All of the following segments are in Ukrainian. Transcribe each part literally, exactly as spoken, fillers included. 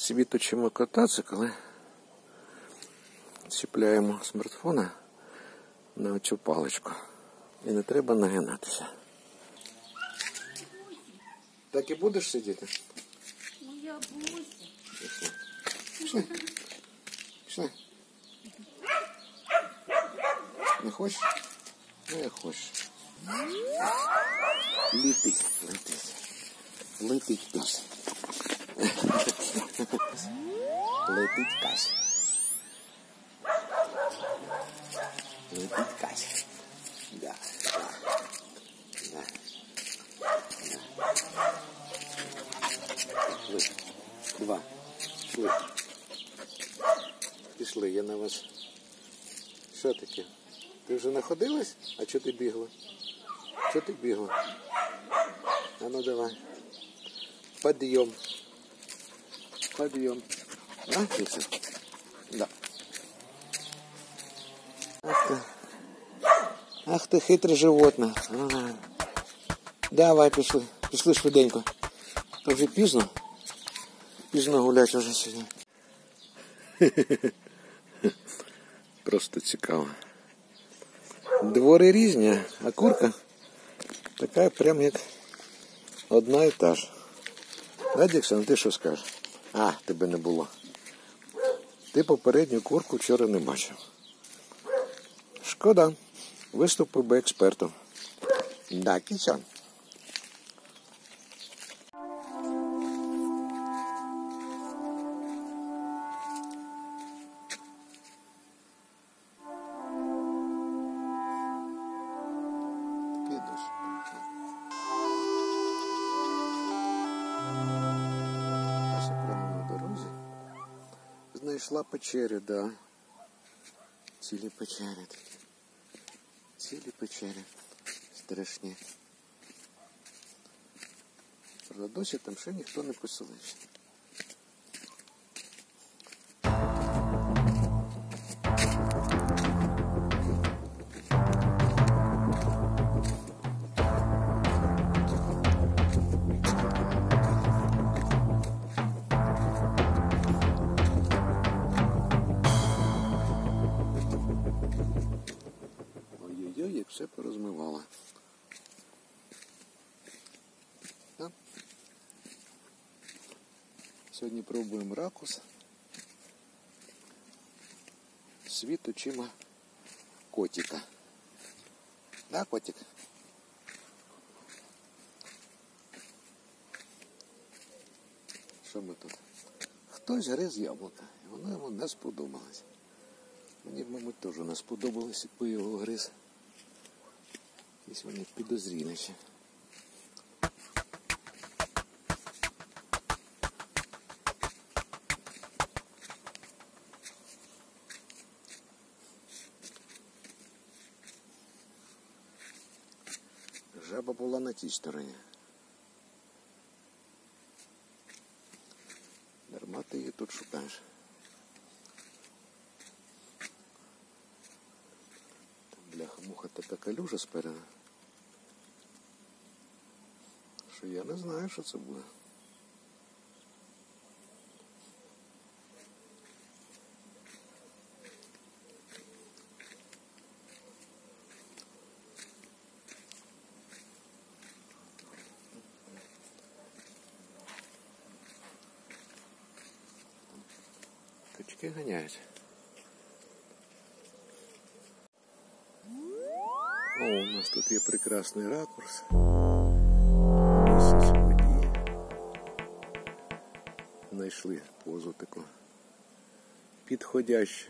Світ учимо кататися, коли чіпляємо смартфона на цю паличку. І не треба нагинатися. Так і будеш сидіти? Моя буся. Пішли. Пішли. Пішли. Не хочеш? Ну, як хочеш. Летить, летить. Летить пес. Летить Кась. Летить Кась. Да. Да. Пішли. Два. Пішли. Пішли, я на вас. Що таке? Ти вже находилась? А чого ти бігла? Чого ти бігла? А ну давай. Подъем. Подъем. А, Фикса? Да. Ах ты. Ах ты хитре животне. Ага. Давай, пішли. Пішли швиденько. То вже пізно. Пізно гулять уже сьогодні. Просто цікаво. Двори різні, а курка така прям як одна і та ж. Да, Діксон, ти що скажеш? А, тебе не було. Ти попередню курку вчора не бачив. Шкода. Виступив би експертом. Да, Кіцян. Такий дощ. Знайшла печерю, да. Цілі печери такі. Цілі печери. Страшні. Правда, досі там ще ніхто не поселився. Ой-ой-ой, як все порозмивало. Да? Сьогодні пробуємо ракус. Світ очима котика. Да, котик? Що ми тут? Хтось гриз яблука, і воно йому не сподобалось. Мені, мабуть, теж не сподобалось, якби його гриз. Якісь вони підозріліші. Жаба була на тій стороні. Дарма ти її тут шукаєш. Бляха-муха, така калюжа спереду, що я не знаю, що це буде. Качки ганяють. О, у нас тут є прекрасний ракурс. Місяць в воді. Знайшли позу таку підходящу.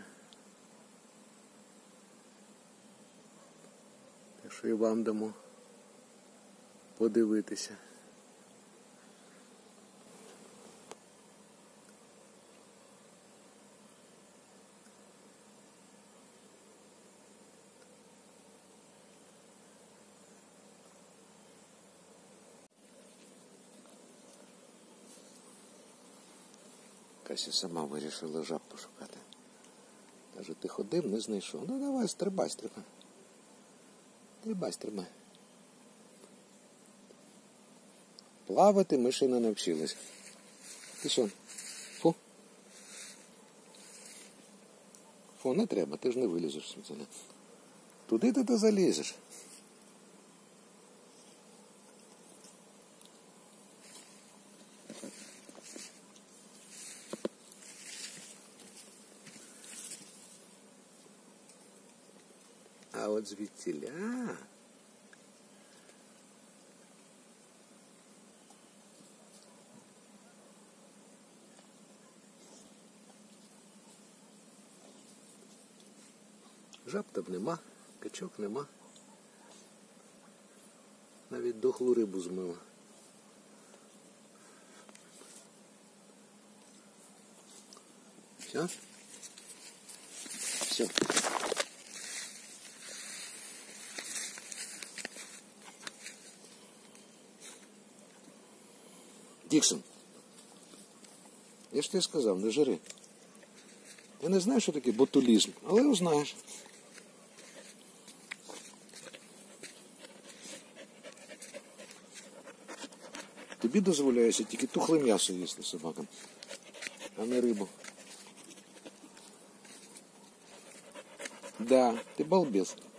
Так що і вам дамо подивитися. Кася сама вирішила жаб пошукати. Каже, ти ходив, не знайшов. Ну давай, стрибай, стрибай. Стрибай, стрибай. Плавати ми ще не навчились. Ти що? Фу. О, не треба, ти ж не вилізеш звідси. Туди ти то залізеш. А от звідтіля. Жаб там нема, качок нема. Навіть дохлу рибу змила. Все? Все. Діксон, я ж тобі сказав, не жири. Я не знаю, що таке ботулізм, але узнаєш. Тобі дозволяється тільки тухле м'ясо їсти собакам, а не рибу. Да, ти балбес.